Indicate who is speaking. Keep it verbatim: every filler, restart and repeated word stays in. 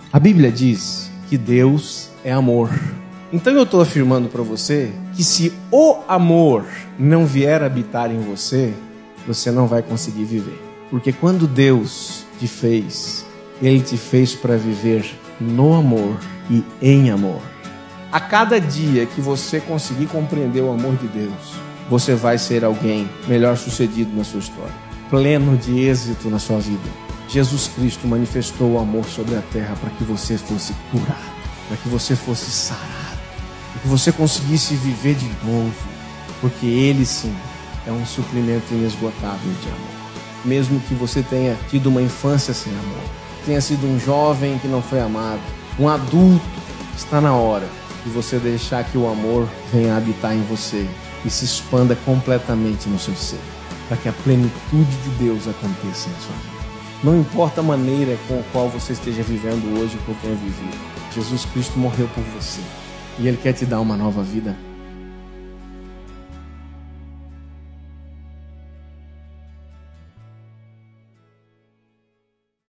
Speaker 1: A Bíblia diz que Deus é amor. Então eu estou afirmando para você que se o amor não vier habitar em você, você não vai conseguir viver. Porque quando Deus te fez, Ele te fez para viver no amor e em amor. A cada dia que você conseguir compreender o amor de Deus, você vai ser alguém melhor sucedido na sua história, pleno de êxito na sua vida. Jesus Cristo manifestou o amor sobre a terra para que você fosse curado, para que você fosse sarado, para que você conseguisse viver de novo, porque Ele sim é um suprimento inesgotável de amor. Mesmo que você tenha tido uma infância sem amor, tenha sido um jovem que não foi amado, um adulto, está na hora de você deixar que o amor venha habitar em você e se expanda completamente no seu ser, para que a plenitude de Deus aconteça na sua vida. Não importa a maneira com a qual você esteja vivendo hoje, o que eu tenha vivido, Jesus Cristo morreu por você e Ele quer te dar uma nova vida.